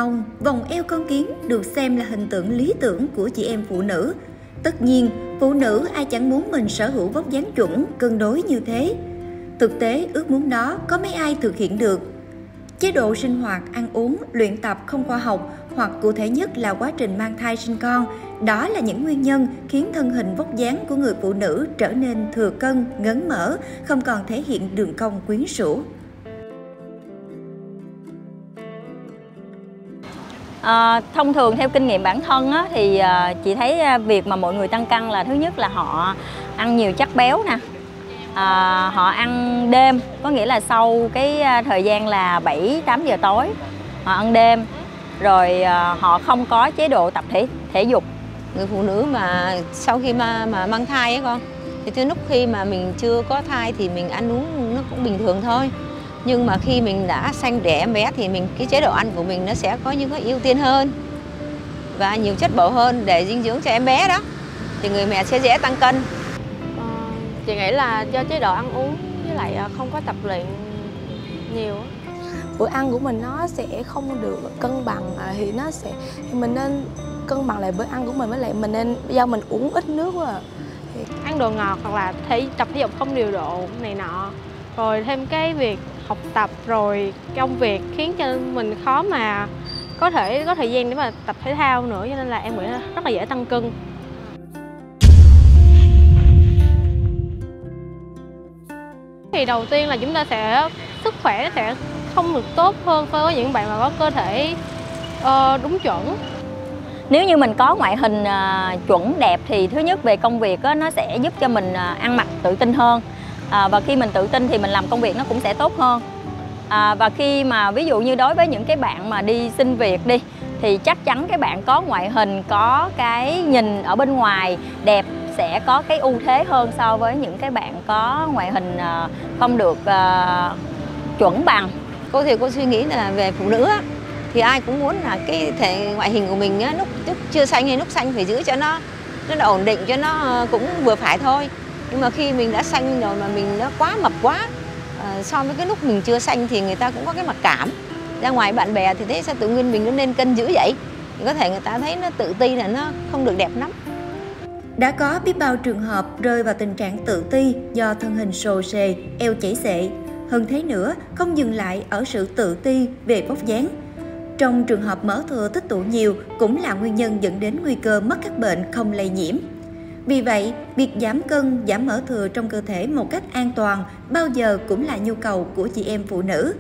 ong, vòng eo con kiến được xem là hình tượng lý tưởng của chị em phụ nữ. Tất nhiên, phụ nữ ai chẳng muốn mình sở hữu vóc dáng chuẩn, cân đối như thế. Thực tế, ước muốn đó có mấy ai thực hiện được. Chế độ sinh hoạt, ăn uống, luyện tập không khoa học hoặc cụ thể nhất là quá trình mang thai sinh con, đó là những nguyên nhân khiến thân hình vóc dáng của người phụ nữ trở nên thừa cân, ngấn mỡ, không còn thể hiện đường cong quyến rũ. Thông thường theo kinh nghiệm bản thân á, thì chị thấy việc mà mọi người tăng cân là thứ nhất là họ ăn nhiều chất béo nè, họ ăn đêm, có nghĩa là sau cái thời gian là 7-8 giờ tối họ ăn đêm, rồi họ không có chế độ tập thể dục. Người phụ nữ mà sau khi mà mang thai ấy con, thì từ lúc khi mà mình chưa có thai thì mình ăn uống nó cũng bình thường thôi. Nhưng mà khi mình đã sanh đẻ em bé thì cái chế độ ăn của mình nó sẽ có những cái ưu tiên hơn và nhiều chất bổ hơn để dinh dưỡng cho em bé đó, thì người mẹ sẽ dễ tăng cân. Chị nghĩ là do chế độ ăn uống với lại không có tập luyện nhiều. Bữa ăn của mình nó sẽ không được cân bằng, thì mình nên cân bằng lại bữa ăn của mình, với lại mình nên do mình uống ít nước quá Ăn đồ ngọt hoặc là tập thể dục không điều độ này nọ, rồi thêm cái việc học tập rồi công việc khiến cho mình khó mà có thể có thời gian để mà tập thể thao nữa, cho nên là em nghĩ rất là dễ tăng cân. Thì đầu tiên là chúng ta sức khỏe sẽ không được tốt hơn so với những bạn mà có cơ thể đúng chuẩn. Nếu như mình có ngoại hình chuẩn đẹp thì thứ nhất về công việc nó sẽ giúp cho mình ăn mặc tự tin hơn, và khi mình tự tin thì mình làm công việc nó cũng sẽ tốt hơn. Và khi mà ví dụ như đối với những cái bạn mà đi xin việc đi, thì chắc chắn cái bạn có ngoại hình, có cái nhìn ở bên ngoài đẹp sẽ có cái ưu thế hơn so với những cái bạn có ngoại hình không được chuẩn bằng. Cô suy nghĩ là về phụ nữ á, thì ai cũng muốn là cái thể ngoại hình của mình á, lúc chưa xanh hay lúc xanh phải giữ cho nó ổn định, cho nó cũng vừa phải thôi. Nhưng mà khi mình đã xanh rồi mà mình nó quá mập quá, so với cái lúc mình chưa xanh thì người ta cũng có cái mặc cảm. Ra ngoài bạn bè thì thấy sao tự nhiên mình nó lên cân dữ vậy, thì có thể người ta thấy nó tự ti là nó không được đẹp lắm. Đã có biết bao trường hợp rơi vào tình trạng tự ti do thân hình xồ xề, eo chảy xệ. Hơn thế nữa, không dừng lại ở sự tự ti về vóc dáng. Trong trường hợp mỡ thừa tích tụ nhiều cũng là nguyên nhân dẫn đến nguy cơ mắc các bệnh không lây nhiễm. Vì vậy, việc giảm cân, giảm mỡ thừa trong cơ thể một cách an toàn bao giờ cũng là nhu cầu của chị em phụ nữ.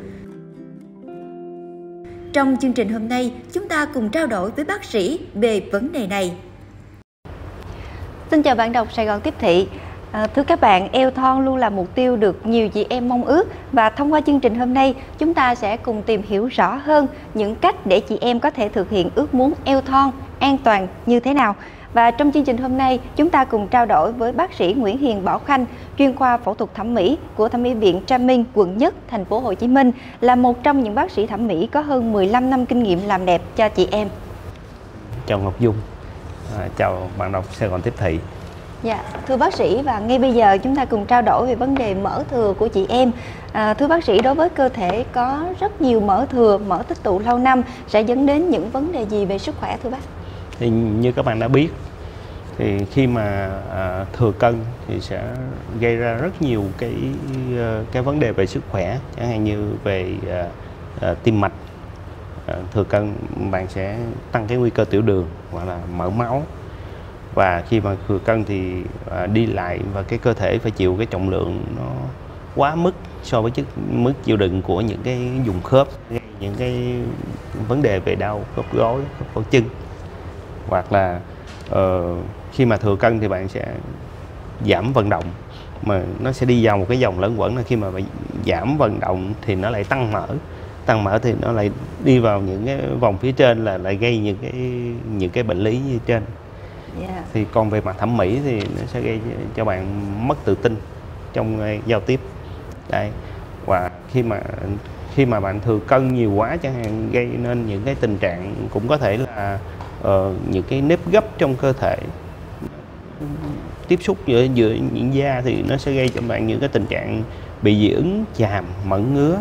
Trong chương trình hôm nay, chúng ta cùng trao đổi với bác sĩ về vấn đề này. Xin chào bạn đọc Sài Gòn Tiếp Thị. Thưa các bạn, eo thon luôn là mục tiêu được nhiều chị em mong ước, và thông qua chương trình hôm nay chúng ta sẽ cùng tìm hiểu rõ hơn những cách để chị em có thể thực hiện ước muốn eo thon an toàn như thế nào. Và trong chương trình hôm nay chúng ta cùng trao đổi với bác sĩ Nguyễn Hiền Bảo Khanh, chuyên khoa phẫu thuật thẩm mỹ của Thẩm mỹ viện Trà Minh, quận Nhất, thành phố Hồ Chí Minh, là một trong những bác sĩ thẩm mỹ có hơn 15 năm kinh nghiệm làm đẹp cho chị em. Chào Ngọc Dung, chào bạn đọc Sài Gòn Tiếp Thị. Dạ, thưa bác sĩ, và ngay bây giờ chúng ta cùng trao đổi về vấn đề mỡ thừa của chị em. Thưa bác sĩ, đối với cơ thể có rất nhiều mỡ thừa, mỡ tích tụ lâu năm sẽ dẫn đến những vấn đề gì về sức khỏe thưa bác? Thì như các bạn đã biết, thì khi mà thừa cân thì sẽ gây ra rất nhiều cái vấn đề về sức khỏe, chẳng hạn như về tim mạch. Thừa cân bạn sẽ tăng cái nguy cơ tiểu đường hoặc là mỡ máu. Và khi mà thừa cân thì đi lại và cái cơ thể phải chịu cái trọng lượng nó quá mức so với mức chịu đựng của những cái vùng khớp, những cái vấn đề về đau khớp gối, khớp cổ chân. Hoặc là khi mà thừa cân thì bạn sẽ giảm vận động, mà nó sẽ đi vào một cái vòng luẩn quẩn là khi mà bạn giảm vận động thì nó lại tăng mỡ thì nó lại đi vào những cái vòng phía trên là lại gây những cái bệnh lý như trên. Yeah. Thì còn về mặt thẩm mỹ thì nó sẽ gây cho bạn mất tự tin trong giao tiếp. Đây. Và khi mà bạn thừa cân nhiều quá chẳng hạn, gây nên những cái tình trạng cũng có thể là những cái nếp gấp trong cơ thể tiếp xúc giữa những da thì nó sẽ gây cho bạn những cái tình trạng bị dị ứng, chàm, mẩn ngứa,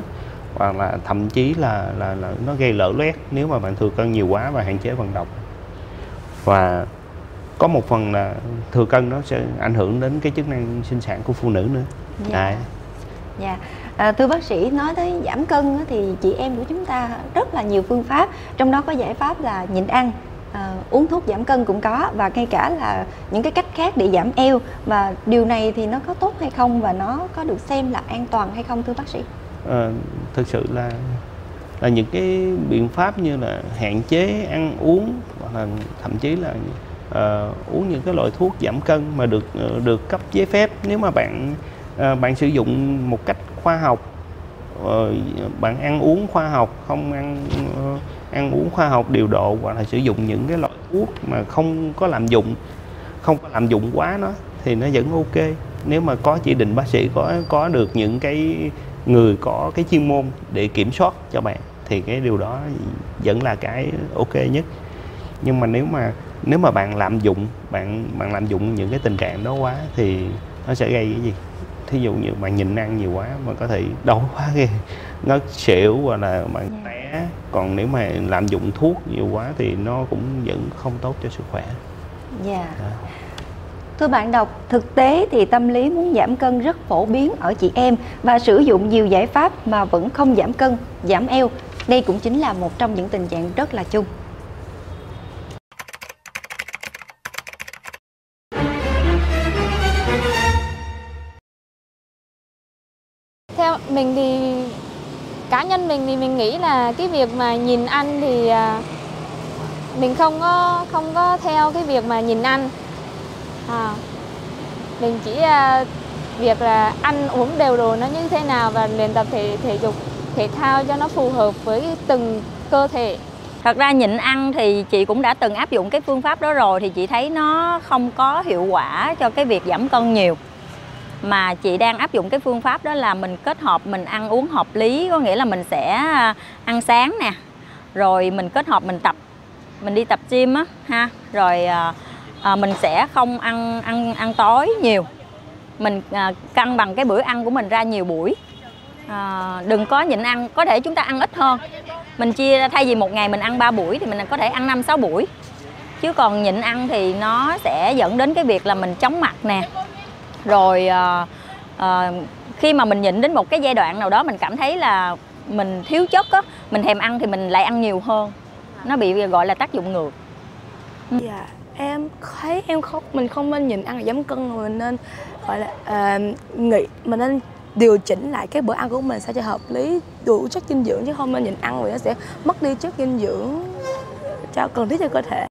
hoặc là thậm chí là nó gây lở loét nếu mà bạn thừa cân nhiều quá và hạn chế vận động. Và có một phần là thừa cân nó sẽ ảnh hưởng đến cái chức năng sinh sản của phụ nữ nữa. Dạ. Dạ. Thưa bác sĩ, nói tới giảm cân thì chị em của chúng ta rất là nhiều phương pháp, trong đó có giải pháp là nhịn ăn, uống thuốc giảm cân cũng có, và ngay cả là những cái cách khác để giảm eo. Và điều này thì nó có tốt hay không, và nó có được xem là an toàn hay không thưa bác sĩ? Thực sự là những cái biện pháp như là hạn chế ăn uống, hoặc là thậm chí là uống những cái loại thuốc giảm cân mà được cấp giấy phép, nếu mà bạn sử dụng một cách khoa học, bạn ăn uống khoa học, không ăn uống khoa học điều độ, hoặc là sử dụng những cái loại thuốc mà không có lạm dụng quá nó, thì nó vẫn ok. Nếu mà có chỉ định bác sĩ, có được những cái người có cái chuyên môn để kiểm soát cho bạn, thì cái điều đó vẫn là cái ok nhất. Nhưng mà nếu mà bạn lạm dụng những cái tình trạng đó quá thì nó sẽ gây cái gì? Thí dụ như bạn nhịn ăn nhiều quá mà có thể đau quá kìa, ngất xỉu, hoặc là bạn té. Còn nếu mà lạm dụng thuốc nhiều quá thì nó cũng vẫn không tốt cho sức khỏe. Dạ. Thưa bạn đọc, thực tế thì tâm lý muốn giảm cân rất phổ biến ở chị em, và sử dụng nhiều giải pháp mà vẫn không giảm cân, giảm eo. Đây cũng chính là một trong những tình trạng rất là chung. Theo mình thì cá nhân mình thì mình nghĩ là cái việc mà nhịn ăn thì mình không có theo cái việc mà nhịn ăn. Mình chỉ việc là ăn uống đều đồ nó như thế nào, và luyện tập thể dục thể thao cho nó phù hợp với từng cơ thể. Thật ra nhịn ăn thì chị cũng đã từng áp dụng cái phương pháp đó rồi, thì chị thấy nó không có hiệu quả cho cái việc giảm cân nhiều. Mà chị đang áp dụng cái phương pháp đó là mình kết hợp mình ăn uống hợp lý, có nghĩa là mình sẽ ăn sáng nè, rồi mình kết hợp mình đi tập gym á ha, rồi mình sẽ không ăn tối nhiều, mình cân bằng cái bữa ăn của mình ra nhiều buổi. Đừng có nhịn ăn, có thể chúng ta ăn ít hơn, mình chia thay vì một ngày mình ăn 3 buổi thì mình có thể ăn 5-6 buổi. Chứ còn nhịn ăn thì nó sẽ dẫn đến cái việc là mình chóng mặt nè, rồi khi mà mình nhịn đến một cái giai đoạn nào đó mình cảm thấy là mình thiếu chất á, mình thèm ăn thì mình lại ăn nhiều hơn, nó bị gọi là tác dụng ngược. Dạ, em thấy mình không nên nhịn ăn để giảm cân, mà mình nên gọi là mình nên điều chỉnh lại cái bữa ăn của mình sao cho hợp lý, đủ chất dinh dưỡng, chứ không nên nhịn ăn vì nó sẽ mất đi chất dinh dưỡng cần thiết cho cơ thể.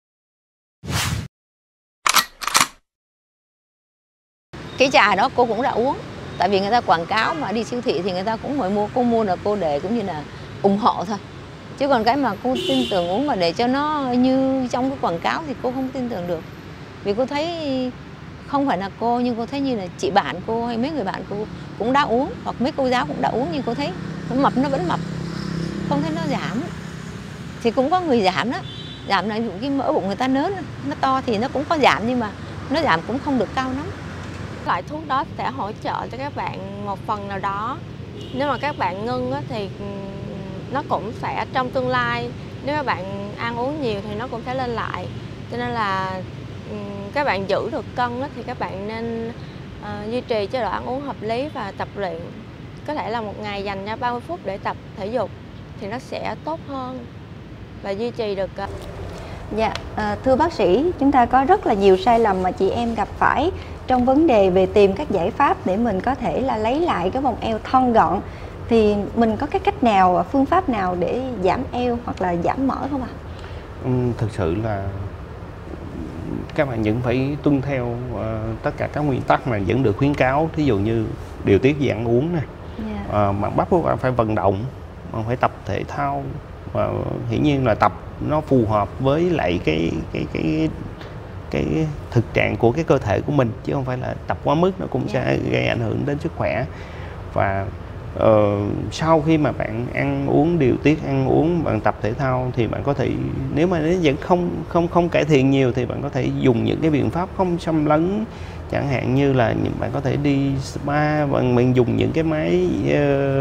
Cái trà đó cô cũng đã uống, tại vì người ta quảng cáo mà đi siêu thị thì người ta cũng phải mua, cô mua là cô để cũng như là ủng hộ thôi. Chứ còn cái mà cô tin tưởng uống mà để cho nó như trong cái quảng cáo thì cô không tin tưởng được. Vì cô thấy không phải là cô, nhưng cô thấy như là chị bạn cô hay mấy người bạn cô cũng đã uống, hoặc mấy cô giáo cũng đã uống, nhưng cô thấy nó mập, nó vẫn mập, không thấy nó giảm. Thì cũng có người giảm đó, giảm là cái mỡ bụng người ta lớn, nó to thì nó cũng có giảm, nhưng mà nó giảm cũng không được cao lắm. Loại thuốc đó sẽ hỗ trợ cho các bạn một phần nào đó. Nếu mà các bạn ngưng thì nó cũng sẽ trong tương lai, nếu các bạn ăn uống nhiều thì nó cũng sẽ lên lại. Cho nên là các bạn giữ được cân thì các bạn nên duy trì chế độ ăn uống hợp lý và tập luyện. Có thể là một ngày dành ra 30 phút để tập thể dục thì nó sẽ tốt hơn và duy trì được. Dạ, thưa bác sĩ, chúng ta có rất là nhiều sai lầm mà chị em gặp phải trong vấn đề về tìm các giải pháp để mình có thể là lấy lại cái vòng eo thon gọn. Thì mình có cái cách nào, phương pháp nào để giảm eo hoặc là giảm mỡ không ạ? Thực sự là các bạn vẫn phải tuân theo tất cả các nguyên tắc mà vẫn được khuyến cáo. Thí dụ như điều tiết về ăn uống nè, bạn bắt buộc bạn phải vận động, bạn phải tập thể thao, và hiển nhiên là tập nó phù hợp với lại cái thực trạng của cái cơ thể của mình, chứ không phải là tập quá mức nó cũng sẽ gây ảnh hưởng đến sức khỏe. Và sau khi mà bạn ăn uống, điều tiết ăn uống, bạn tập thể thao thì bạn có thể, nếu mà nó vẫn không cải thiện nhiều thì bạn có thể dùng những cái biện pháp không xâm lấn, chẳng hạn như là bạn có thể đi spa, bạn dùng những cái máy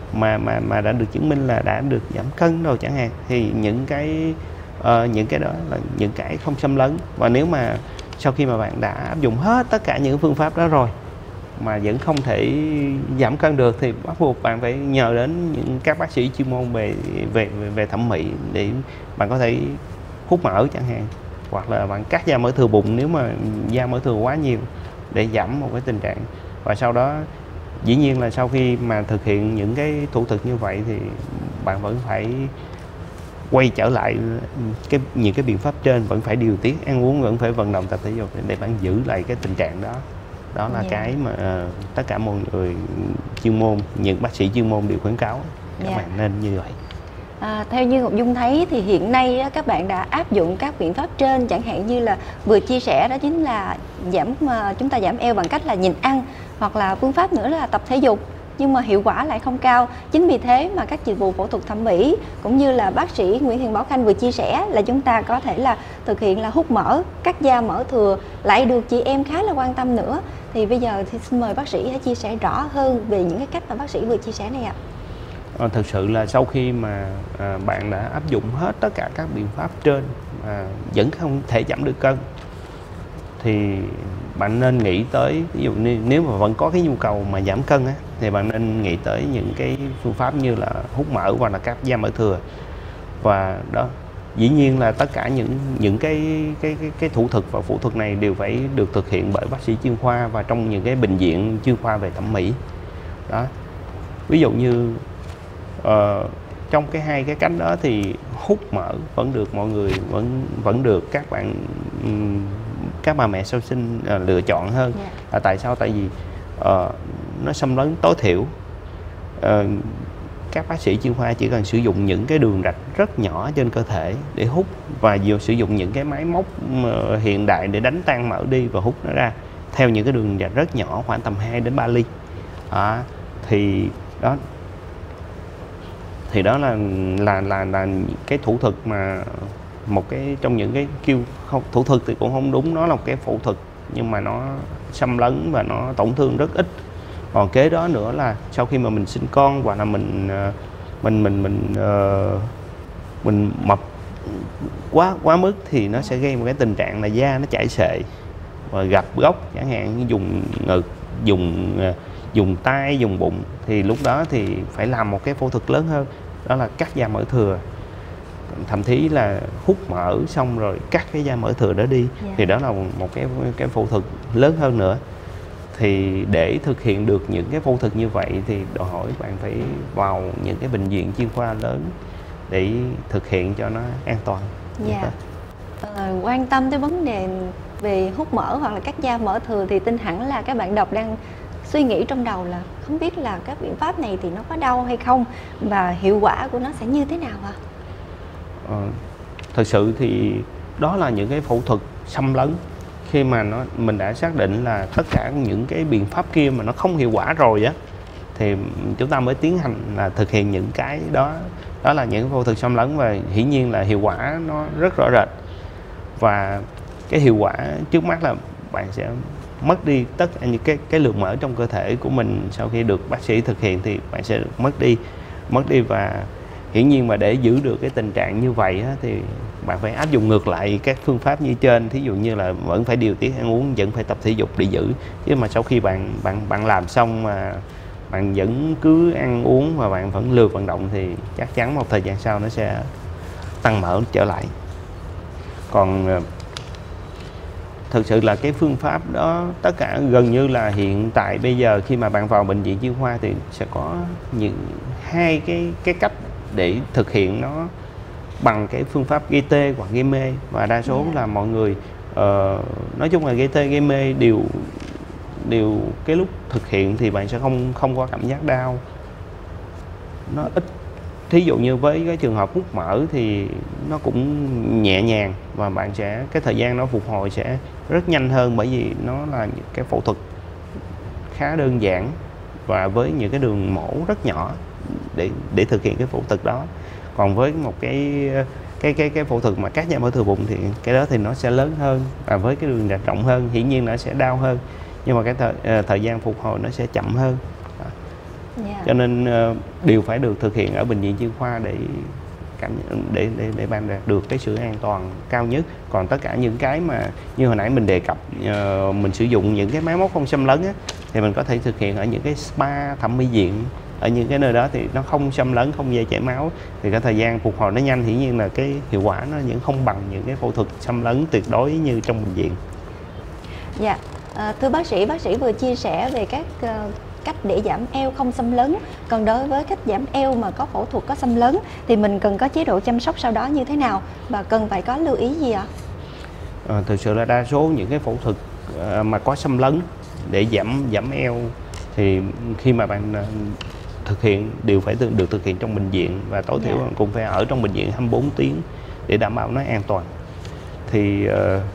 mà đã được chứng minh là đã được giảm cân rồi chẳng hạn, thì những cái đó là những cái không xâm lấn. Và nếu mà sau khi mà bạn đã áp dụng hết tất cả những phương pháp đó rồi mà vẫn không thể giảm cân được thì bắt buộc bạn phải nhờ đến những các bác sĩ chuyên môn về thẩm mỹ để bạn có thể hút mỡ chẳng hạn, hoặc là bạn cắt da mỡ thừa bụng nếu mà da mỡ thừa quá nhiều để giảm một cái tình trạng. Và sau đó dĩ nhiên là sau khi mà thực hiện những cái thủ thuật như vậy thì bạn vẫn phải quay trở lại những cái biện pháp trên, vẫn phải điều tiết ăn uống, vẫn phải vận động tập thể dục để bạn giữ lại cái tình trạng đó. Đó là cái mà tất cả mọi người chuyên môn, những bác sĩ chuyên môn đều khuyến cáo các bạn nên như vậy. Theo như Ngọc Dung thấy thì hiện nay các bạn đã áp dụng các biện pháp trên, chẳng hạn như là vừa chia sẻ đó chính là chúng ta giảm eo bằng cách là nhịn ăn, hoặc là phương pháp nữa là tập thể dục, nhưng mà hiệu quả lại không cao. Chính vì thế mà các dịch vụ phẫu thuật thẩm mỹ cũng như là bác sĩ Nguyễn Hiền Bảo Khanh vừa chia sẻ là chúng ta có thể là thực hiện là hút mỡ, cắt da mỡ thừa lại được chị em khá là quan tâm nữa. Thì bây giờ thì xin mời bác sĩ hãy chia sẻ rõ hơn về những cái cách mà bác sĩ vừa chia sẻ này ạ. Thực sự là sau khi mà bạn đã áp dụng hết tất cả các biện pháp trên mà vẫn không thể giảm được cân thì bạn nên nghĩ tới, ví dụ nếu mà vẫn có cái nhu cầu mà giảm cân á, thì bạn nên nghĩ tới những cái phương pháp như là hút mỡ hoặc là cắt da mỡ thừa. Và đó, dĩ nhiên là tất cả những cái thủ thuật và phẫu thuật này đều phải được thực hiện bởi bác sĩ chuyên khoa và trong những cái bệnh viện chuyên khoa về thẩm mỹ. Đó, ví dụ như trong hai cái cách đó thì hút mỡ vẫn được mọi người vẫn được các bà mẹ sau sinh lựa chọn hơn. Là tại sao? Tại vì nó xâm lấn tối thiểu. Các bác sĩ chuyên khoa chỉ cần sử dụng những cái đường rạch rất nhỏ trên cơ thể để hút, và vừa sử dụng những cái máy móc hiện đại để đánh tan mỡ đi và hút nó ra theo những cái đường rạch rất nhỏ, khoảng tầm 2 đến 3 ly. Thì đó là cái thủ thuật mà một cái trong những cái thủ thuật thì cũng không đúng, nó là một cái phẫu thuật nhưng mà nó xâm lấn và nó tổn thương rất ít. Còn kế đó nữa là sau khi mà mình sinh con hoặc là mình mập quá mức thì nó sẽ gây một cái tình trạng là da nó chảy xệ và gập gốc, chẳng hạn như dùng ngực, dùng tay, dùng bụng, thì lúc đó thì phải làm một cái phẫu thuật lớn hơn, đó là cắt da mỡ thừa, thậm chí là hút mỡ xong rồi cắt cái da mỡ thừa đó đi. Thì đó là một cái phẫu thuật lớn hơn nữa. Thì để thực hiện được những cái phẫu thuật như vậy thì đòi hỏi bạn phải vào những cái bệnh viện chuyên khoa lớn để thực hiện cho nó an toàn. Quan tâm tới vấn đề về hút mỡ hoặc là cắt da mỡ thừa thì tin hẳn là các bạn đọc đang suy nghĩ trong đầu là không biết là các biện pháp này thì nó có đau hay không và hiệu quả của nó sẽ như thế nào ạ? Thực sự thì đó là những cái phẫu thuật xâm lấn. Khi mà mình đã xác định là tất cả những cái biện pháp kia mà nó không hiệu quả rồi á, thì chúng ta mới tiến hành là thực hiện những cái đó. Đó là những phẫu thuật xâm lấn và hiển nhiên là hiệu quả nó rất rõ rệt. Và cái hiệu quả trước mắt là bạn sẽ mất đi tất cả những cái lượng mỡ trong cơ thể của mình. Sau khi được bác sĩ thực hiện thì bạn sẽ mất đi. Và hiển nhiên mà để giữ được cái tình trạng như vậy á, thì bạn phải áp dụng ngược lại các phương pháp như trên. Thí dụ như là vẫn phải điều tiết ăn uống, vẫn phải tập thể dục để giữ. Chứ mà sau khi bạn làm xong mà bạn vẫn cứ ăn uống và bạn vẫn lười vận động thì chắc chắn một thời gian sau nó sẽ tăng mỡ trở lại. Còn thực sự là cái phương pháp đó, tất cả gần như là hiện tại bây giờ khi mà bạn vào bệnh viện chuyên khoa thì sẽ có hai cái cách để thực hiện nó bằng cái phương pháp gây tê hoặc gây mê. Và đa số là mọi người nói chung là gây tê gây mê đều cái lúc thực hiện thì bạn sẽ không có cảm giác đau, nó ít. Thí dụ như với cái trường hợp hút mỡ thì nó cũng nhẹ nhàng và bạn sẽ cái thời gian nó phục hồi sẽ rất nhanh hơn, bởi vì nó là cái phẫu thuật khá đơn giản và với những cái đường mổ rất nhỏ để thực hiện cái phẫu thuật đó. Còn với một cái phẫu thuật mà cắt da mỡ thừa bụng thì cái đó thì nó sẽ lớn hơn và với cái đường rạch rộng hơn, hiển nhiên nó sẽ đau hơn, nhưng mà cái thời gian phục hồi nó sẽ chậm hơn. Cho nên đều phải được thực hiện ở bệnh viện chuyên khoa để bạn đạt được cái sự an toàn cao nhất. Còn tất cả những cái mà như hồi nãy mình đề cập, mình sử dụng những cái máy móc không xâm lấn á, thì mình có thể thực hiện ở những cái spa, thẩm mỹ viện, ở những cái nơi đó thì nó không xâm lấn, không gây chảy máu, thì cái thời gian phục hồi nó nhanh, hiển nhiên là cái hiệu quả nó vẫn không bằng những cái phẫu thuật xâm lấn tuyệt đối như trong bệnh viện. Dạ, thưa bác sĩ vừa chia sẻ về các cách để giảm eo không xâm lấn. Còn đối với cách giảm eo mà có phẫu thuật có xâm lấn thì mình cần có chế độ chăm sóc sau đó như thế nào và cần phải có lưu ý gì ạ? Thực sự là đa số những cái phẫu thuật mà có xâm lấn để giảm eo thì khi mà bạn thực hiện đều phải được thực hiện trong bệnh viện, và tối thiểu cũng phải ở trong bệnh viện 24 tiếng để đảm bảo nó an toàn. Thì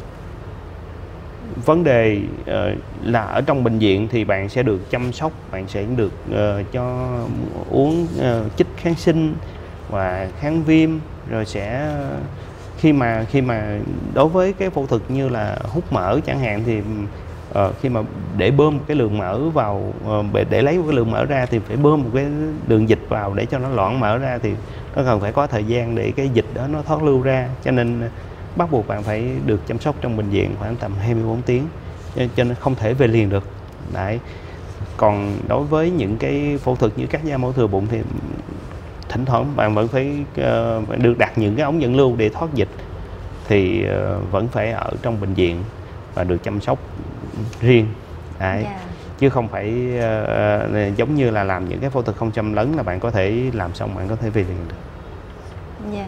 vấn đề là ở trong bệnh viện thì bạn sẽ được chăm sóc, bạn sẽ được cho uống chích kháng sinh và kháng viêm, rồi sẽ khi mà đối với cái phẫu thuật như là hút mỡ chẳng hạn thì khi mà để bơm một cái lượng mỡ vào, để lấy một cái lượng mỡ ra thì phải bơm một cái đường dịch vào để cho nó loãng mỡ ra, thì nó cần phải có thời gian để cái dịch đó nó thoát lưu ra, cho nên bắt buộc bạn phải được chăm sóc trong bệnh viện khoảng tầm 24 tiếng, cho nên không thể về liền được. Đấy. Còn đối với những cái phẫu thuật như cắt da mổ thừa bụng thì thỉnh thoảng bạn vẫn phải được đặt những cái ống dẫn lưu để thoát dịch, thì vẫn phải ở trong bệnh viện và được chăm sóc riêng. Đấy. Chứ không phải giống như là làm những cái phẫu thuật không xâm lấn là bạn có thể làm xong bạn có thể về liền được.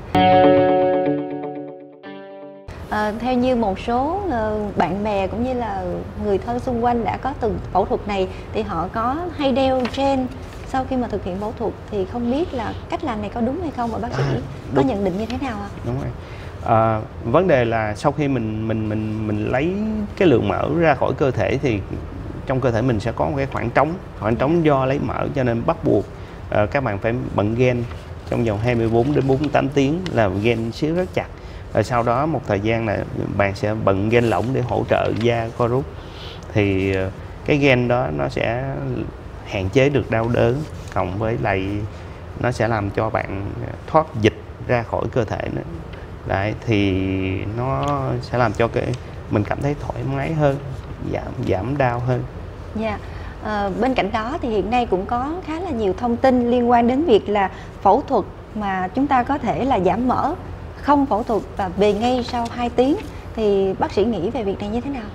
Theo như một số bạn bè cũng như là người thân xung quanh đã có từng phẫu thuật này thì họ có hay đeo gen sau khi mà thực hiện phẫu thuật, thì không biết là cách làm này có đúng hay không và bác sĩ có nhận định như thế nào ạ? Đúng rồi. Vấn đề là sau khi mình lấy cái lượng mỡ ra khỏi cơ thể thì trong cơ thể mình sẽ có một cái khoảng trống do lấy mỡ, cho nên bắt buộc các bạn phải bận gen trong vòng 24 đến 48 tiếng, là gen siết rất chặt. Rồi sau đó một thời gian là bạn sẽ bận gen lỏng để hỗ trợ da co rút, thì cái gen đó nó sẽ hạn chế được đau đớn, cộng với lại nó sẽ làm cho bạn thoát dịch ra khỏi cơ thể nữa. Đấy, thì nó sẽ làm cho mình cảm thấy thoải mái hơn, giảm đau hơn. Bên cạnh đó thì hiện nay cũng có khá là nhiều thông tin liên quan đến việc là phẫu thuật mà chúng ta có thể là giảm mỡ không phẫu thuật và về ngay sau 2 tiếng, thì bác sĩ nghĩ về việc này như thế nào?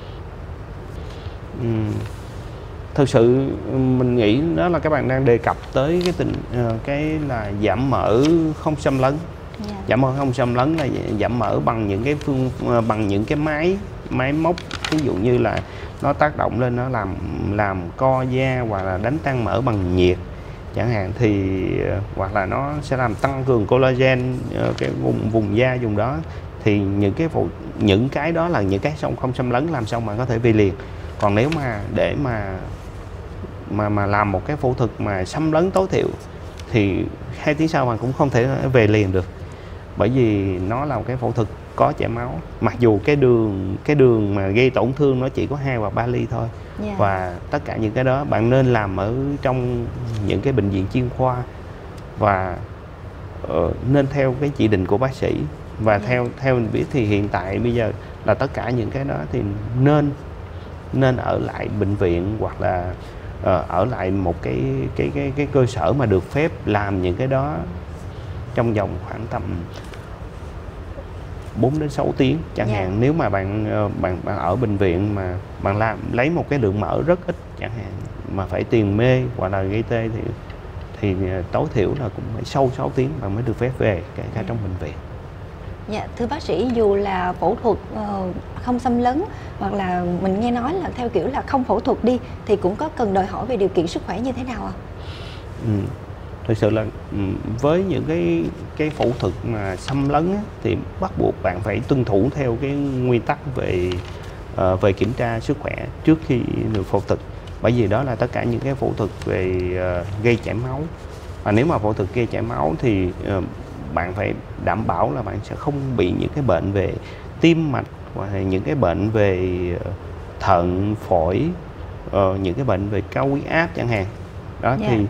Thực sự mình nghĩ đó là các bạn đang đề cập tới cái là giảm mỡ không xâm lấn. Giảm mỡ không xâm lấn là giảm mỡ bằng những cái máy móc, ví dụ như là nó tác động lên, nó làm co da hoặc là đánh tan mỡ bằng nhiệt chẳng hạn, thì hoặc là nó sẽ làm tăng cường collagen cái vùng da vùng đó, thì những cái đó là những cái không xâm lấn, làm xong bạn có thể về liền. Còn nếu mà để mà làm một cái phẫu thuật mà xâm lấn tối thiểu thì 2 tiếng sau bạn cũng không thể về liền được, bởi vì nó là một cái phẫu thuật có chảy máu, mặc dù cái đường mà gây tổn thương nó chỉ có 2 hoặc 3 ly thôi. Và tất cả những cái đó bạn nên làm ở trong những cái bệnh viện chuyên khoa, và nên theo cái chỉ định của bác sĩ. Và theo mình biết thì hiện tại bây giờ là tất cả những cái đó thì nên ở lại bệnh viện, hoặc là ở lại một cái cơ sở mà được phép làm những cái đó trong vòng khoảng tầm 4 đến 6 tiếng chẳng hạn. Nếu mà bạn ở bệnh viện mà bạn lấy một cái lượng mỡ rất ít chẳng hạn, mà phải tiền mê hoặc là gây tê thì tối thiểu là cũng phải sau 6 tiếng bạn mới được phép về, kể cả trong bệnh viện. Thưa bác sĩ, dù là phẫu thuật không xâm lấn hoặc là mình nghe nói là theo kiểu là không phẫu thuật đi, thì cũng có cần đòi hỏi về điều kiện sức khỏe như thế nào ạ? Thực sự là với những cái phẫu thuật mà xâm lấn á, thì bắt buộc bạn phải tuân thủ theo cái nguyên tắc về kiểm tra sức khỏe trước khi được phẫu thuật, bởi vì đó là tất cả những cái phẫu thuật về gây chảy máu. Và nếu mà phẫu thuật gây chảy máu thì bạn phải đảm bảo là bạn sẽ không bị những cái bệnh về tim mạch, hoặc là những cái bệnh về thận, phổi, những cái bệnh về cao huyết áp chẳng hạn. đó. Thì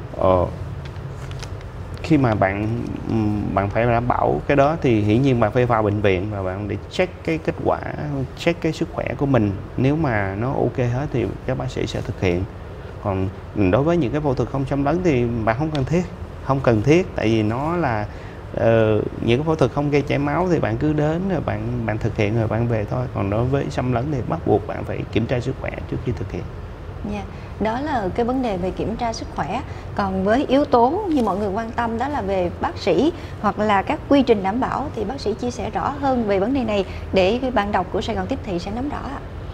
khi mà bạn phải đảm bảo cái đó thì hiển nhiên bạn phải vào bệnh viện và bạn để check cái kết quả, check cái sức khỏe của mình. Nếu mà nó ok hết thì các bác sĩ sẽ thực hiện. Còn đối với những cái phẫu thuật không xâm lấn thì bạn không cần thiết, tại vì nó là những cái phẫu thuật không gây chảy máu thì bạn cứ đến rồi bạn thực hiện rồi bạn về thôi. Còn đối với xâm lấn thì bắt buộc bạn phải kiểm tra sức khỏe trước khi thực hiện. Đó là cái vấn đề về kiểm tra sức khỏe. Còn với yếu tố như mọi người quan tâm đó là về bác sĩ hoặc là các quy trình đảm bảo, thì bác sĩ chia sẻ rõ hơn về vấn đề này để bạn đọc của Sài Gòn Tiếp Thị sẽ nắm rõ.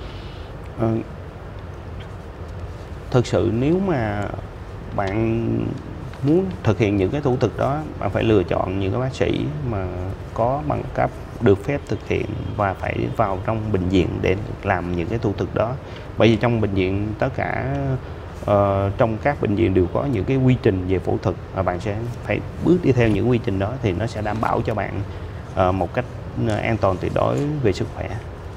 Thực sự nếu mà bạn muốn thực hiện những cái thủ thuật đó, bạn phải lựa chọn những cái bác sĩ mà có bằng cấp được phép thực hiện và phải vào trong bệnh viện để làm những cái thủ thuật đó. Bởi vì trong bệnh viện tất cả trong các bệnh viện đều có những cái quy trình về phẫu thuật và bạn sẽ phải bước đi theo những quy trình đó thì nó sẽ đảm bảo cho bạn một cách an toàn tuyệt đối về sức khỏe.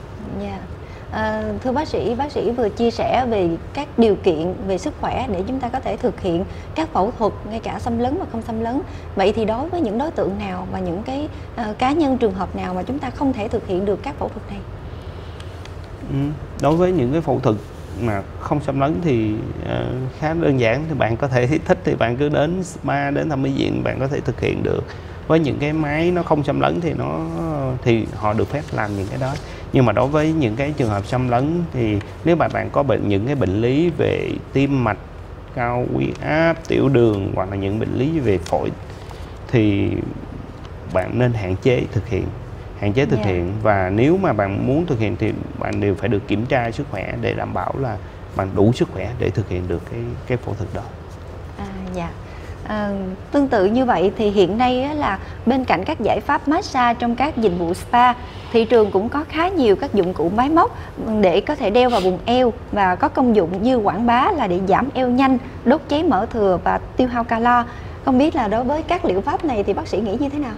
Thưa bác sĩ vừa chia sẻ về các điều kiện về sức khỏe để chúng ta có thể thực hiện các phẫu thuật ngay cả xâm lấn và không xâm lấn. Vậy thì đối với những đối tượng nào và những cái cá nhân trường hợp nào mà chúng ta không thể thực hiện được các phẫu thuật này? Đối với những cái phẫu thuật mà không xâm lấn thì khá đơn giản, thì bạn có thể thích thì bạn cứ đến spa, đến thẩm mỹ viện bạn có thể thực hiện được. Với những cái máy nó không xâm lấn thì họ được phép làm những cái đó. Nhưng mà đối với những cái trường hợp xâm lấn thì nếu mà bạn có những cái bệnh lý về tim mạch, cao huyết áp, tiểu đường hoặc là những bệnh lý về phổi thì bạn nên hạn chế thực hiện. Và nếu mà bạn muốn thực hiện thì bạn đều phải được kiểm tra sức khỏe để đảm bảo là bạn đủ sức khỏe để thực hiện được cái phẫu thuật đó. Tương tự như vậy thì hiện nay là bên cạnh các giải pháp massage trong các dịch vụ spa, thị trường cũng có khá nhiều các dụng cụ máy móc để có thể đeo vào vùng eo và có công dụng như quảng bá là để giảm eo nhanh, đốt cháy mỡ thừa và tiêu hao calo. Không biết là đối với các liệu pháp này thì bác sĩ nghĩ như thế nào?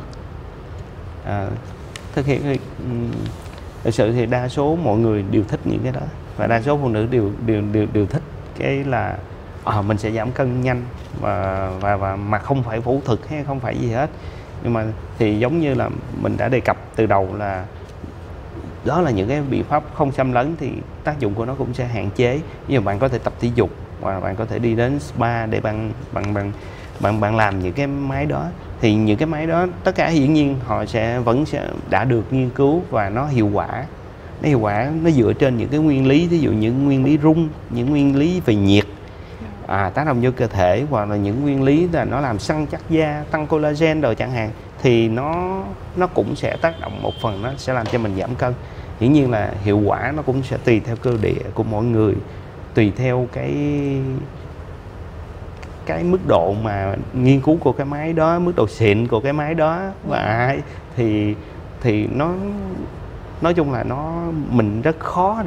Thực sự thì đa số mọi người đều thích những cái đó, và đa số phụ nữ đều thích cái là mình sẽ giảm cân nhanh và mà không phải phẫu thuật hay không phải gì hết. Nhưng mà thì giống như là mình đã đề cập từ đầu là đó là những cái biện pháp không xâm lấn thì tác dụng của nó cũng sẽ hạn chế. Nhưng mà bạn có thể tập thể dục và bạn có thể đi đến spa để bạn làm những cái máy đó. Thì những cái máy đó tất cả hiển nhiên họ vẫn sẽ đã được nghiên cứu và nó hiệu quả. Nó dựa trên những cái nguyên lý, ví dụ những nguyên lý rung, những nguyên lý về nhiệt tác động vô cơ thể, hoặc là những nguyên lý là nó làm săn chắc da, tăng collagen rồi chẳng hạn, thì nó cũng sẽ tác động một phần, nó sẽ làm cho mình giảm cân. Hiển nhiên là hiệu quả nó cũng sẽ tùy theo cơ địa của mỗi người, tùy theo cái mức độ mà nghiên cứu của cái máy đó, mức độ xịn của cái máy đó, và thì nó nói chung là mình rất khó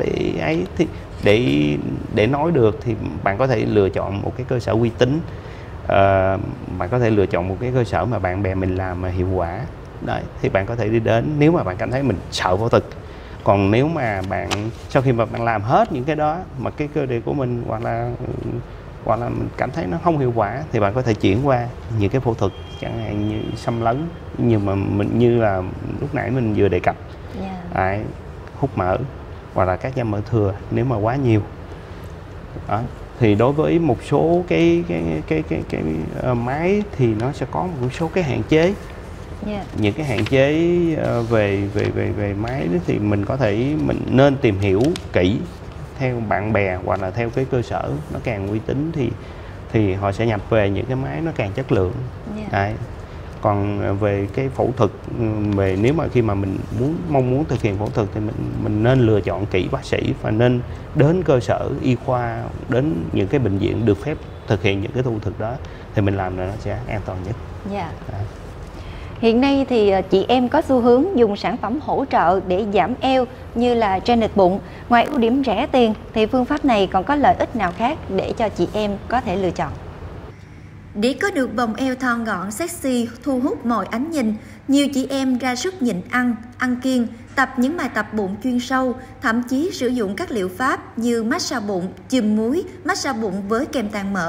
để nói được. Thì bạn có thể lựa chọn một cái cơ sở uy tín, bạn có thể lựa chọn một cái cơ sở mà bạn bè mình làm mà hiệu quả đấy, thì bạn có thể đi đến nếu mà bạn cảm thấy mình sợ phẫu thuật. Còn nếu mà bạn sau khi mà bạn làm hết những cái đó mà cái cơ địa của mình hoặc là mình cảm thấy nó không hiệu quả thì bạn có thể chuyển qua những cái phẫu thuật chẳng hạn như xâm lấn, nhưng mà như là lúc nãy mình vừa đề cập, hút mỡ hoặc là cắt giảm mỡ thừa nếu mà quá nhiều đó. Thì đối với một số cái máy thì nó sẽ có một số cái hạn chế. Những cái hạn chế về máy đó thì mình nên tìm hiểu kỹ theo bạn bè hoặc là theo cái cơ sở nó càng uy tín thì họ sẽ nhập về những cái máy nó càng chất lượng. Đấy. Còn về cái phẫu thuật, nếu mà khi mà mình mong muốn thực hiện phẫu thuật thì mình nên lựa chọn kỹ bác sĩ và nên đến cơ sở y khoa, đến những cái bệnh viện được phép thực hiện những cái thủ thuật đó thì mình làm là nó sẽ an toàn nhất. Hiện nay thì chị em có xu hướng dùng sản phẩm hỗ trợ để giảm eo như là Janet bụng. Ngoài ưu điểm rẻ tiền thì phương pháp này còn có lợi ích nào khác để cho chị em có thể lựa chọn? Để có được vòng eo thon gọn sexy thu hút mọi ánh nhìn, nhiều chị em ra sức nhịn ăn kiêng, tập những bài tập bụng chuyên sâu, thậm chí sử dụng các liệu pháp như massage bụng, chườm múi, massage bụng với kèm tàn mỡ,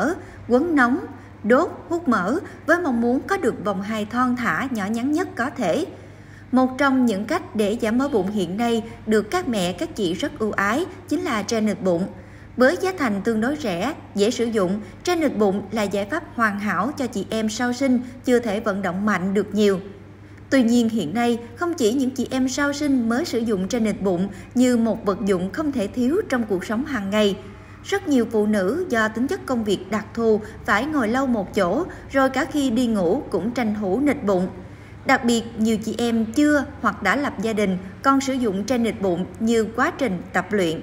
quấn nóng, đốt, hút mỡ với mong muốn có được vòng hài thon thả nhỏ nhắn nhất có thể. Một trong những cách để giảm mỡ bụng hiện nay được các mẹ các chị rất ưu ái chính là gen nịt bụng. Với giá thành tương đối rẻ, dễ sử dụng, gen nịt bụng là giải pháp hoàn hảo cho chị em sau sinh chưa thể vận động mạnh được nhiều. Tuy nhiên hiện nay, không chỉ những chị em sau sinh mới sử dụng gen nịt bụng như một vật dụng không thể thiếu trong cuộc sống hàng ngày. Rất nhiều phụ nữ do tính chất công việc đặc thù phải ngồi lâu một chỗ, rồi cả khi đi ngủ cũng tranh thủ nịt bụng. Đặc biệt, nhiều chị em chưa hoặc đã lập gia đình còn sử dụng gen nịt bụng như quá trình tập luyện.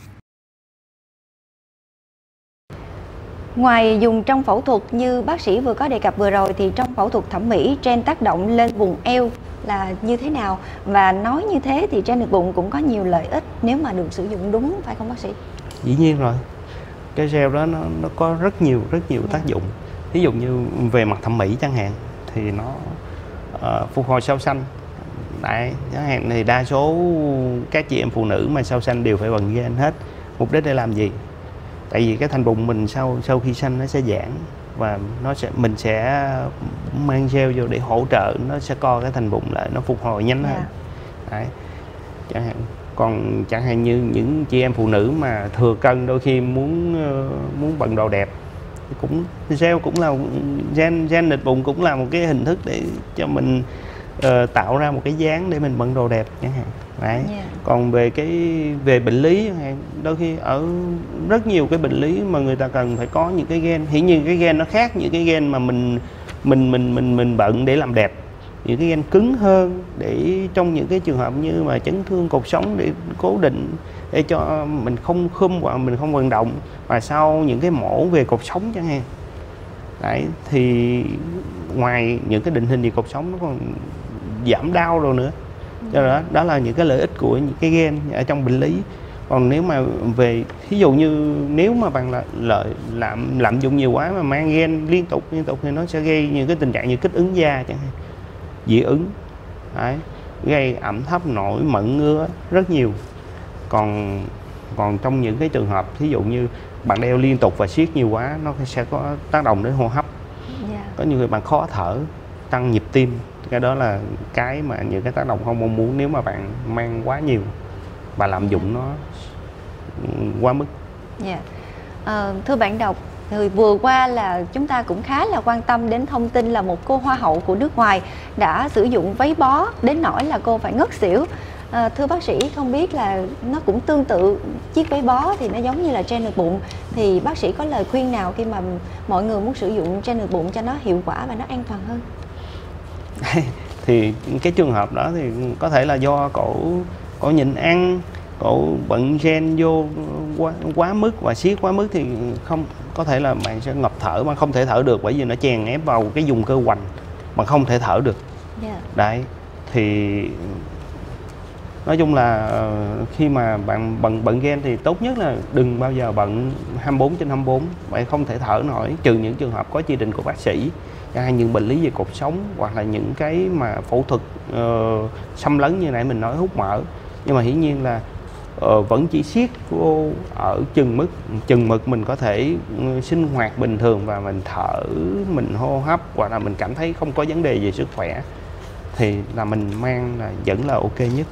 Ngoài dùng trong phẫu thuật như bác sĩ vừa có đề cập vừa rồi thì trong phẫu thuật thẩm mỹ gen tác động lên vùng eo là như thế nào? Và nói như thế thì gen nịt bụng cũng có nhiều lợi ích nếu mà được sử dụng đúng, phải không bác sĩ? Dĩ nhiên rồi. Cái gel đó nó có rất nhiều tác dụng. Ví dụ như về mặt thẩm mỹ chẳng hạn thì nó phục hồi sau sanh. Đấy, chẳng hạn thì đa số các chị em phụ nữ mà sau sanh đều phải bận gen hết. Mục đích để làm gì? Tại vì cái thành bụng mình sau khi sanh nó sẽ giãn và mình sẽ mang gel vô để hỗ trợ, nó sẽ co cái thành bụng lại, nó phục hồi nhanh hơn. Đấy. Chẳng hạn như những chị em phụ nữ mà thừa cân đôi khi muốn bận đồ đẹp, cũng gel cũng là gen nịt bụng cũng là một cái hình thức để cho mình tạo ra một cái dáng để mình bận đồ đẹp chẳng hạn. Đấy. Còn về bệnh lý, đôi khi ở rất nhiều cái bệnh lý mà người ta cần phải có những cái gen, hiển nhiên cái gen nó khác những cái gen mà mình bận để làm đẹp. Những cái gen cứng hơn để trong những cái trường hợp như mà chấn thương cột sống để cố định, để cho mình không khum hoặc mình không vận động, và sau những cái mổ về cột sống chẳng hạn. Đấy, thì ngoài những cái định hình về cột sống nó còn giảm đau rồi nữa. Cho đó là những cái lợi ích của những cái gen ở trong bệnh lý. Còn nếu mà về ví dụ như nếu mà bạn lạm dụng nhiều quá mà mang gen liên tục thì nó sẽ gây những cái tình trạng như kích ứng da chẳng hạn, dị ứng. Đấy, gây ẩm thấp, nổi mẩn ngứa rất nhiều. Còn trong những cái trường hợp ví dụ như bạn đeo liên tục và siết nhiều quá, nó sẽ có tác động đến hô hấp. Có những người bạn khó thở, tăng nhịp tim. Cái đó là cái mà những cái tác động không mong muốn nếu mà bạn mang quá nhiều và lạm dụng nó quá mức. Thưa bạn đọc, thì vừa qua là chúng ta cũng khá là quan tâm đến thông tin là một cô hoa hậu của nước ngoài đã sử dụng váy bó đến nỗi là cô phải ngất xỉu. Thưa bác sĩ, không biết là nó cũng tương tự chiếc váy bó thì nó giống như là gen nịt bụng, thì bác sĩ có lời khuyên nào khi mà mọi người muốn sử dụng gen nịt bụng cho nó hiệu quả và nó an toàn hơn? Thì cái trường hợp đó thì có thể là do cổ nhịn ăn, cổ bận gen vô quá mức và siết quá mức thì không có thể là bạn sẽ ngập thở, mà không thể thở được bởi vì nó chèn ép vào cái vùng cơ hoành mà không thể thở được. Đấy, thì nói chung là khi mà bạn bận gen thì tốt nhất là đừng bao giờ bận 24/24, bạn không thể thở nổi, trừ những trường hợp có chỉ định của bác sĩ, hay những bệnh lý về cột sống hoặc là những cái mà phẫu thuật xâm lấn như nãy mình nói, hút mỡ. Nhưng mà hiển nhiên là vẫn chỉ siết vô ở chừng mực mình có thể sinh hoạt bình thường và mình thở, mình hô hấp hoặc là mình cảm thấy không có vấn đề về sức khỏe thì là mình mang là vẫn là ok nhất.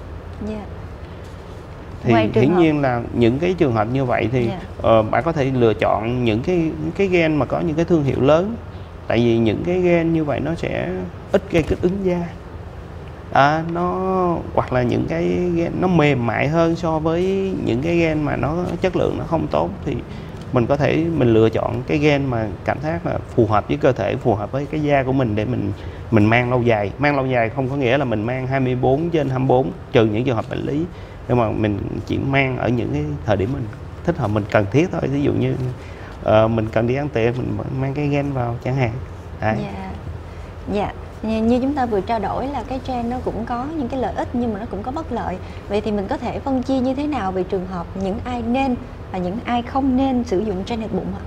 Thì hiển nhiên là những cái trường hợp như vậy thì bạn có thể lựa chọn những cái gen mà có những cái thương hiệu lớn. Tại vì những cái gen như vậy nó sẽ ít gây kích ứng da, hoặc là những cái gen nó mềm mại hơn so với những cái gen mà nó chất lượng nó không tốt, thì mình có thể lựa chọn cái gen mà cảm giác là phù hợp với cơ thể, phù hợp với cái da của mình để mình mang lâu dài. Mang lâu dài không có nghĩa là mình mang 24/24, trừ những trường hợp bệnh lý, nhưng mà mình chỉ mang ở những cái thời điểm mình thích hợp, mình cần thiết thôi. Ví dụ như mình cần đi ăn tiệc, mình mang cái gen vào chẳng hạn. Đấy. Như chúng ta vừa trao đổi là cái gen nó cũng có những cái lợi ích nhưng mà nó cũng có bất lợi. Vậy thì mình có thể phân chia như thế nào về trường hợp những ai nên và những ai không nên sử dụng gen nịt bụng ạ?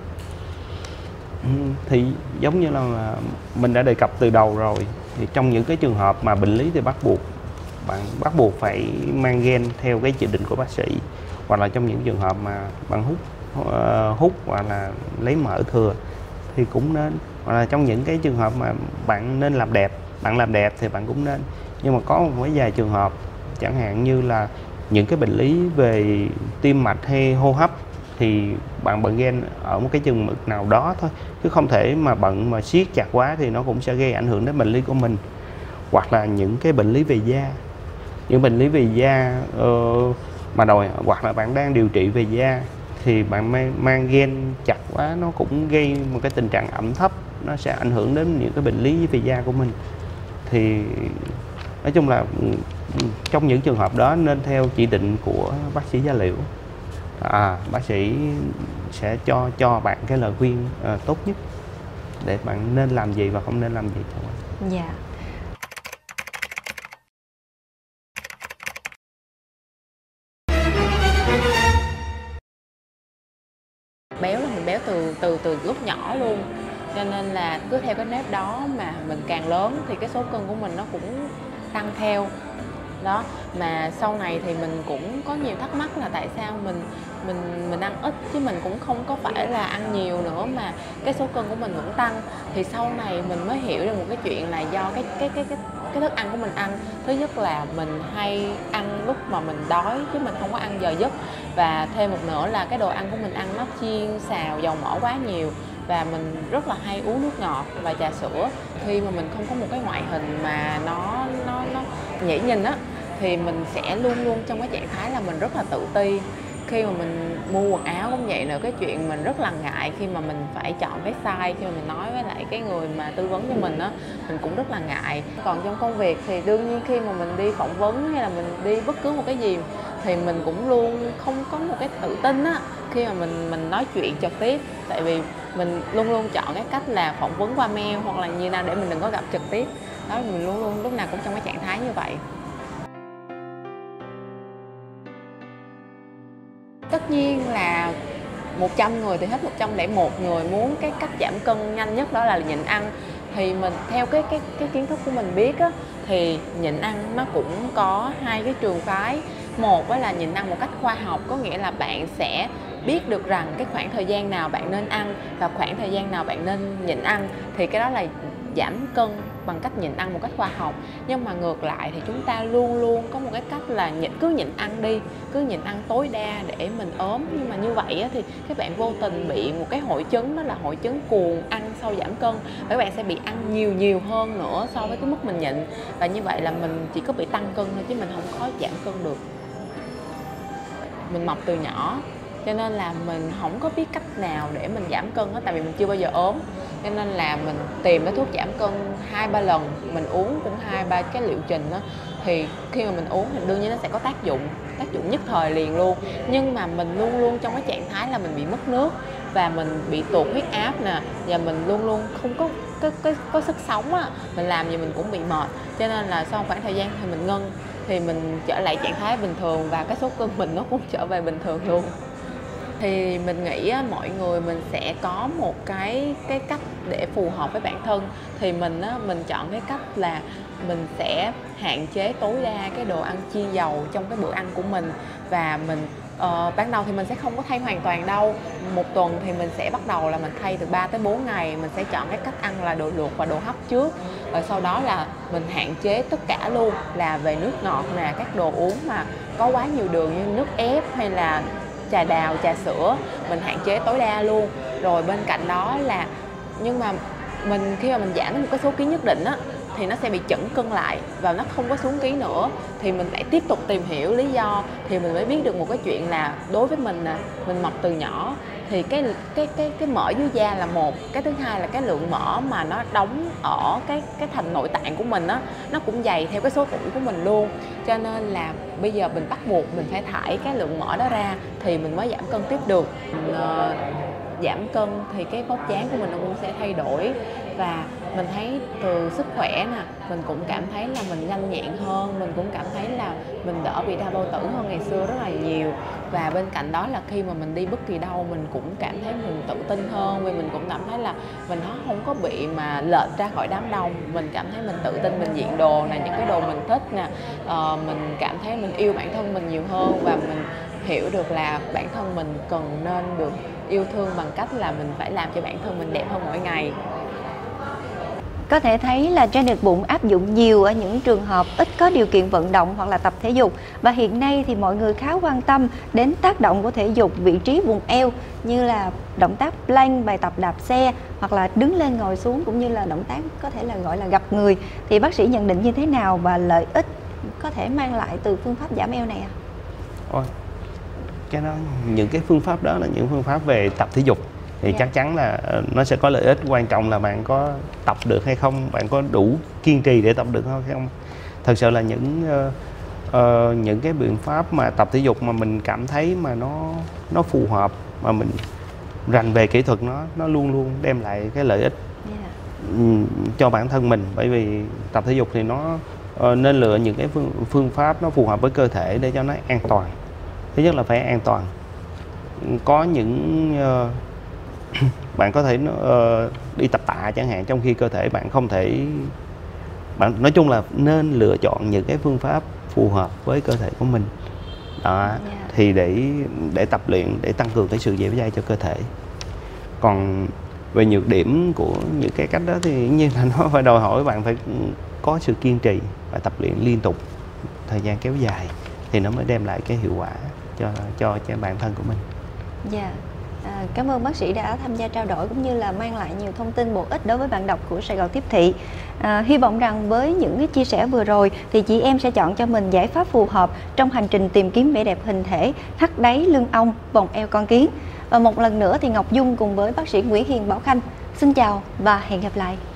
Thì giống như là mình đã đề cập từ đầu rồi, thì trong những cái trường hợp mà bệnh lý thì bạn bắt buộc phải mang gen theo cái chỉ định của bác sĩ, hoặc là trong những trường hợp mà bạn hút hoặc là lấy mỡ thừa thì cũng nên, hoặc là trong những cái trường hợp mà bạn nên làm đẹp, bạn làm đẹp thì bạn cũng nên. Nhưng mà có một vài trường hợp chẳng hạn như là những cái bệnh lý về tim mạch hay hô hấp thì bạn bận gen ở một cái chừng mực nào đó thôi, chứ không thể mà bận mà siết chặt quá thì nó cũng sẽ gây ảnh hưởng đến bệnh lý của mình. Hoặc là những cái bệnh lý về da, những bệnh lý về da mà đòi, hoặc là bạn đang điều trị về da thì bạn mang gen chặt quá nó cũng gây một cái tình trạng ẩm thấp, nó sẽ ảnh hưởng đến những cái bệnh lý về da của mình. Thì nói chung là trong những trường hợp đó nên theo chỉ định của bác sĩ da liễu. Bác sĩ sẽ cho bạn cái lời khuyên tốt nhất để bạn nên làm gì và không nên làm gì. Dạ. Béo là mình béo từ lúc nhỏ luôn, cho nên là cứ theo cái nếp đó mà mình càng lớn thì cái số cân của mình nó cũng tăng theo đó. Mà sau này thì mình cũng có nhiều thắc mắc là tại sao mình ăn ít chứ mình cũng không có phải là ăn nhiều nữa mà cái số cân của mình vẫn tăng. Thì sau này mình mới hiểu được một cái chuyện là do cái thức ăn của mình ăn. Thứ nhất là mình hay ăn lúc mà mình đói chứ mình không có ăn giờ giấc, và thêm một nữa là cái đồ ăn của mình ăn nó chiên xào dầu mỡ quá nhiều, và mình rất là hay uống nước ngọt và trà sữa. Khi mà mình không có một cái ngoại hình mà nó dễ nhìn á thì mình sẽ luôn luôn trong cái trạng thái là mình rất là tự ti. Khi mà mình mua quần áo cũng vậy nữa, cái chuyện mình rất là ngại khi mà mình phải chọn cái size. Khi mà mình nói với lại cái người mà tư vấn cho mình á, mình cũng rất là ngại. Còn trong công việc thì đương nhiên khi mà mình đi phỏng vấn hay là mình đi bất cứ một cái gì thì mình cũng luôn không có một cái tự tin á khi mà mình nói chuyện trực tiếp. Tại vì mình luôn luôn chọn cái cách là phỏng vấn qua mail hoặc là như nào để mình đừng có gặp trực tiếp. Đó, mình luôn luôn lúc nào cũng trong cái trạng thái như vậy. Tất nhiên là 100 người thì hết 101 người muốn cái cách giảm cân nhanh nhất đó là nhịn ăn. Thì mình theo cái kiến thức của mình biết á, thì nhịn ăn nó cũng có hai cái trường phái. Một là nhịn ăn một cách khoa học, có nghĩa là bạn sẽ biết được rằng cái khoảng thời gian nào bạn nên ăn và khoảng thời gian nào bạn nên nhịn ăn, thì cái đó là giảm cân bằng cách nhịn ăn một cách khoa học. Nhưng mà ngược lại thì chúng ta luôn luôn có một cái cách là cứ nhịn ăn đi, cứ nhịn ăn tối đa để mình ốm. Nhưng mà như vậy thì các bạn vô tình bị một cái hội chứng, đó là hội chứng cuồng ăn sau giảm cân. Các bạn sẽ bị ăn nhiều hơn nữa so với cái mức mình nhịn, và như vậy là mình chỉ có bị tăng cân thôi chứ mình không có giảm cân được. Mình mập từ nhỏ cho nên là mình không có biết cách nào để mình giảm cân hết, tại vì mình chưa bao giờ ốm. Cho nên là mình tìm cái thuốc giảm cân 2-3 lần, mình uống cũng 2-3 cái liệu trình đó. Thì khi mà mình uống thì đương nhiên nó sẽ có tác dụng nhất thời liền luôn. Nhưng mà mình luôn luôn trong cái trạng thái là mình bị mất nước và mình bị tụt huyết áp nè, và mình luôn luôn không có sức sống á, mình làm gì mình cũng bị mệt. Cho nên là sau khoảng thời gian thì mình ngưng, thì mình trở lại trạng thái bình thường và cái số cân mình nó cũng trở về bình thường luôn. Thì mình nghĩ mọi người mình sẽ có một cái cách để phù hợp với bản thân. Thì mình chọn cái cách là mình sẽ hạn chế tối đa cái đồ ăn chiên dầu trong cái bữa ăn của mình. Và mình ban đầu thì mình sẽ không có thay hoàn toàn đâu. Một tuần thì mình sẽ bắt đầu là mình thay từ 3 tới 4 ngày. Mình sẽ chọn cái cách ăn là đồ luộc và đồ hấp trước. Rồi sau đó là mình hạn chế tất cả luôn, là về nước ngọt nè, các đồ uống mà có quá nhiều đường như nước ép hay là trà đào, trà sữa, mình hạn chế tối đa luôn. Rồi bên cạnh đó là, nhưng mà khi mà mình giảm đến một cái số ký nhất định á thì nó sẽ bị chững cân lại và nó không có xuống ký nữa. Thì mình lại tiếp tục tìm hiểu lý do, thì mình mới biết được một cái chuyện là đối với mình nè, mình mập từ nhỏ thì cái mỡ dưới da là một, cái thứ hai là cái lượng mỡ mà nó đóng ở cái thành nội tạng của mình á, nó cũng dày theo cái số tuổi của mình luôn. Cho nên là bây giờ mình bắt buộc mình phải thải cái lượng mỡ đó ra thì mình mới giảm cân tiếp được. Giảm cân thì cái vóc dáng của mình nó cũng sẽ thay đổi, và mình thấy từ sức khỏe nè, mình cũng cảm thấy là mình nhanh nhẹn hơn, mình cũng cảm thấy là mình đỡ bị đau bao tử hơn ngày xưa rất là nhiều. Và bên cạnh đó là khi mà mình đi bất kỳ đâu mình cũng cảm thấy mình tự tin hơn, vì mình cũng cảm thấy là mình không có bị mà lệch ra khỏi đám đông. Mình cảm thấy mình tự tin, mình diện đồ nè, những cái đồ mình thích nè, mình cảm thấy mình yêu bản thân mình nhiều hơn, và mình hiểu được là bản thân mình cần nên được yêu thương bằng cách là mình phải làm cho bản thân mình đẹp hơn mỗi ngày. Có thể thấy là trang đẹp bụng áp dụng nhiều ở những trường hợp ít có điều kiện vận động hoặc là tập thể dục. Và hiện nay thì mọi người khá quan tâm đến tác động của thể dục vị trí vùng eo, như là động tác plank, bài tập đạp xe, hoặc là đứng lên ngồi xuống, cũng như là động tác có thể là gọi là gập người. Thì bác sĩ nhận định như thế nào và lợi ích có thể mang lại từ phương pháp giảm eo này ạ? Những cái phương pháp đó là những phương pháp về tập thể dục thì chắc chắn là nó sẽ có lợi ích. Quan trọng là bạn có tập được hay không, bạn có đủ kiên trì để tập được hay không. Thật sự là những cái biện pháp mà tập thể dục mà mình cảm thấy mà nó phù hợp, mà mình rành về kỹ thuật, nó luôn luôn đem lại cái lợi ích cho bản thân mình. Bởi vì tập thể dục thì nó nên lựa những cái phương pháp nó phù hợp với cơ thể để cho nó an toàn. Thứ nhất là phải an toàn. Có những bạn có thể đi tập tạ chẳng hạn, trong khi cơ thể bạn không thể, nói chung là nên lựa chọn những cái phương pháp phù hợp với cơ thể của mình đó. Thì để tập luyện, để tăng cường cái sự dẻo dai cho cơ thể. Còn về nhược điểm của những cái cách đó thì như là nó phải đòi hỏi bạn phải có sự kiên trì và tập luyện liên tục thời gian kéo dài thì nó mới đem lại cái hiệu quả cho bản thân của mình. Cảm ơn bác sĩ đã tham gia trao đổi cũng như là mang lại nhiều thông tin bổ ích đối với bạn đọc của Sài Gòn Tiếp Thị. Hy vọng rằng với những cái chia sẻ vừa rồi thì chị em sẽ chọn cho mình giải pháp phù hợp trong hành trình tìm kiếm vẻ đẹp hình thể, thắt đáy lưng ong, vòng eo con kiến. Và một lần nữa thì Ngọc Dung cùng với bác sĩ Nguyễn Hiền Bảo Khanh xin chào và hẹn gặp lại.